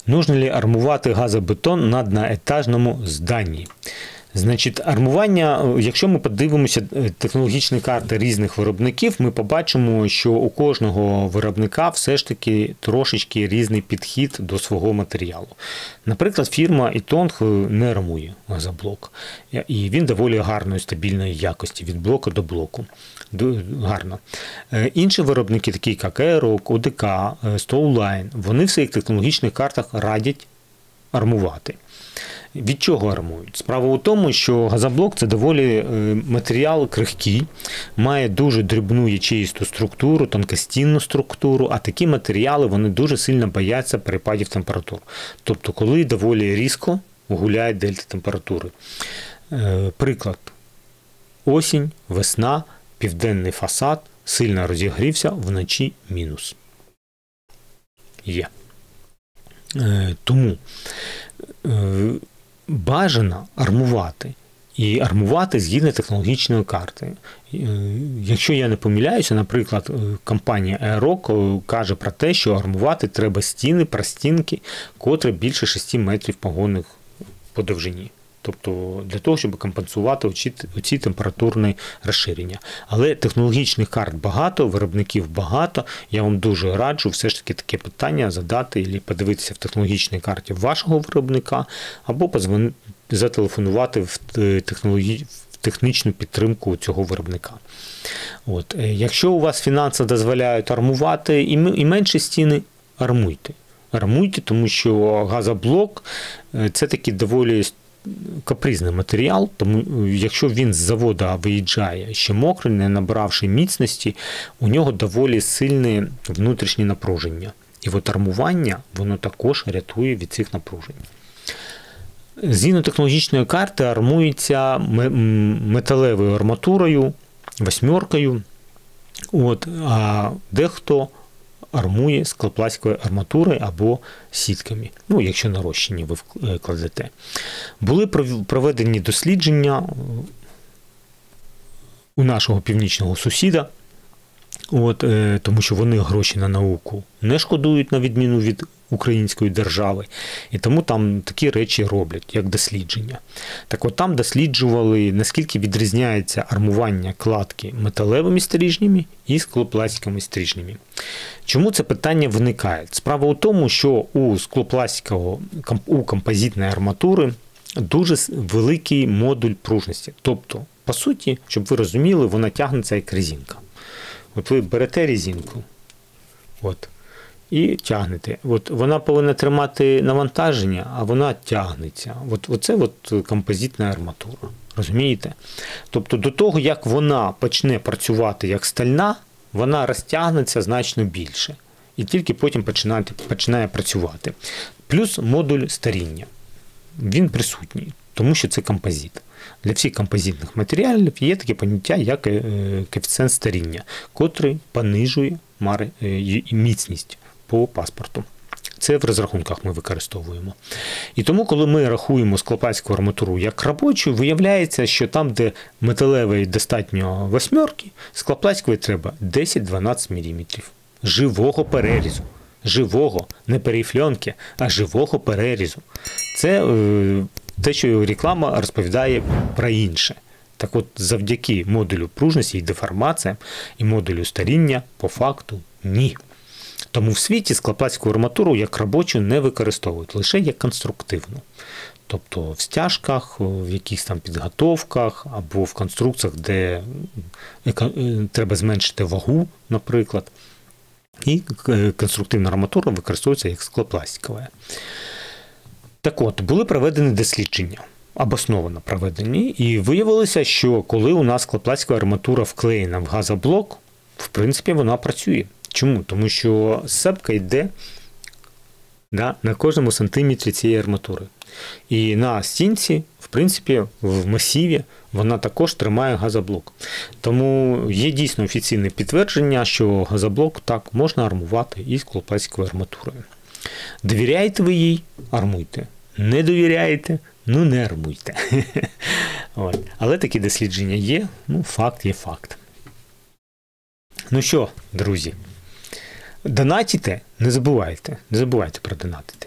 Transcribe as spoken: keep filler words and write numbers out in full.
Нужно ли армувати газобетон на одноетажному зданні? Значить, армування, якщо ми подивимося технологічні карти різних виробників, ми побачимо, що у кожного виробника все ж таки трошечки різний підхід до свого матеріалу. Наприклад, фірма Ітонг не армує газоблок. І він доволі гарної, стабільної якості, від блоку до блоку. Гарно. Інші виробники, такі як Aeroc, о де ка, Stowline, вони в своїх технологічних картах радять армувати. Від чого армують? Справа у тому, що газоблок – це доволі матеріал крихкий, має дуже дрібну ячеїсту структуру, тонкостінну структуру, а такі матеріали вони дуже сильно бояться перепадів температур. Тобто, коли доволі різко гуляє дельта температури. Приклад. Осінь, весна, південний фасад, сильно розігрівся, вночі мінус. Є. Тому бажано армувати. І армувати згідно технологічної карти. Якщо я не помиляюся, наприклад, компанія Aeroc каже про те, що армувати треба стіни, простінки, котрі більше шести метрів погонних по довжині. Тобто для того, щоб компенсувати оці, оці температурні розширення. Але технологічних карт багато, виробників багато. Я вам дуже раджу все ж таки таке питання задати або подивитися в технологічній карті вашого виробника, або позвонити, зателефонувати в, технологі... в технічну підтримку цього виробника. От. Якщо у вас фінанси дозволяють армувати і менші стіни, армуйте. Армуйте, тому що газоблок – це такий доволі капризний матеріал, тому якщо він з заводу виїжджає ще мокрий, не набравши міцності, у нього доволі сильне внутрішнє напруження. І от армування, воно також рятує від цих напружень. Згідно технологічної карти армується металевою арматурою, восьмеркою, от, а дехто армує склопластиковою арматурою або сітками, ну, якщо на розчині ви кладете. Були проведені дослідження у нашого північного сусіда, от, тому що вони гроші на науку не шкодують, на відміну від української держави, і тому там такі речі роблять, як дослідження. Так от там досліджували, наскільки відрізняється армування кладки металевими стрижнями і склопластиковими стрижнями. Чому це питання виникає? Справа у тому, що у склопластикового, у композитної арматури дуже великий модуль пружності. Тобто, по суті, щоб ви розуміли, вона тягнеться як резинка. От ви берете резинку, от, і тягнете. От вона повинна тримати навантаження, а вона тягнеться. От, оце от композитна арматура. Розумієте? Тобто до того, як вона почне працювати як стальна, вона розтягнеться значно більше. І тільки потім починає, починає працювати. Плюс модуль старіння. Він присутній, тому що це композит. Для всіх композитних матеріалів є таке поняття, як коефіцієнт старіння, котрий понижує міцність по паспорту. Це в розрахунках ми використовуємо. І тому, коли ми рахуємо склопластикову арматуру як робочу, виявляється, що там, де металевої достатньо восьмерки, склопластикової треба десять-дванадцять міліметрів. Живого перерізу. Живого, не перейфльонки, а живого перерізу. Це е, те, що реклама розповідає про інше. Так от, завдяки модулю пружності і деформаціям, і модулю старіння, по факту, ні. Тому в світі склопластикову арматуру як робочу не використовують, лише як конструктивну. Тобто в стяжках, в якихось там підготовках, або в конструкціях, де треба зменшити вагу, наприклад. І конструктивна арматура використовується як склопластикова. Так от, були проведені дослідження, обосновано проведені, і виявилося, що коли у нас склопластикова арматура вклеєна в газоблок, в принципі, вона працює. Чому? Тому що сцепка йде, да, на кожному сантиметрі цієї арматури. І на стінці, в принципі, в масиві вона також тримає газоблок. Тому є дійсно офіційне підтвердження, що газоблок так можна армувати і склопластиковою арматурою. Довіряєте ви їй – армуйте. Не довіряєте – ну не армуйте. От. Але такі дослідження є, ну факт є факт. Ну що, друзі, донатьте, не забувайте, не забувайте про донатити.